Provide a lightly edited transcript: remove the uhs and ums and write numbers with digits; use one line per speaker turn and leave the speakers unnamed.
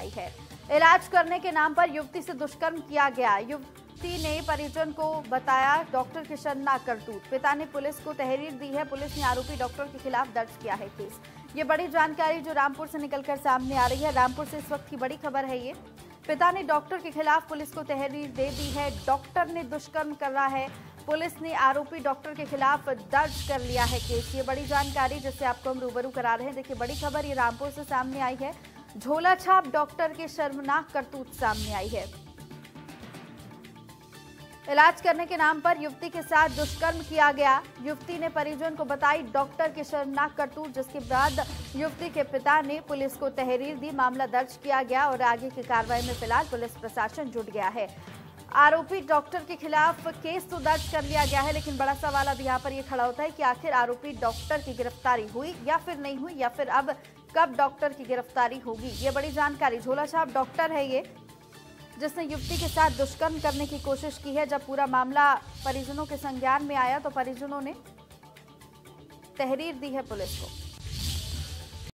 आई है। इलाज करने के नाम पर युवती से दुष्कर्म किया गया। युवती ने परिजन को बताया डॉक्टर की शर्मनाक करतूत। पिता ने पुलिस को तहरीर दी है। पुलिस ने आरोपी डॉक्टर के खिलाफ दर्ज किया है केस। ये बड़ी जानकारी जो रामपुर से निकलकर सामने आ रही है। रामपुर से इस वक्त की बड़ी खबर है ये। पिता ने डॉक्टर के खिलाफ पुलिस को तहरीर दे दी है। डॉक्टर ने दुष्कर्म कर रहा है। पुलिस ने आरोपी डॉक्टर के खिलाफ दर्ज कर लिया है केस। ये बड़ी जानकारी जिससे आपको हम रूबरू करा रहे हैं। देखिए बड़ी खबर ये रामपुर से सामने आई है। झोला छाप डॉक्टर की शर्मनाक करतूत सामने आई है। इलाज करने के नाम पर युवती के साथ दुष्कर्म किया गया। युवती ने परिजन को बताई डॉक्टर की शर्मनाक करतूत, जिसके बाद युवती के पिता ने पुलिस को तहरीर दी। मामला दर्ज किया गया और आगे की कार्रवाई में फिलहाल पुलिस प्रशासन जुट गया है। आरोपी डॉक्टर के खिलाफ केस तो दर्ज कर लिया गया है, लेकिन बड़ा सवाल अब यहाँ पर यह खड़ा होता है कि आखिर आरोपी डॉक्टर की गिरफ्तारी हुई या फिर नहीं हुई, या फिर अब कब डॉक्टर की गिरफ्तारी होगी। ये बड़ी जानकारी। झोला छाप डॉक्टर है ये, जिसने युवती के साथ दुष्कर्म करने की कोशिश की है। जब पूरा मामला परिजनों के संज्ञान में आया तो परिजनों ने तहरीर दी है पुलिस को।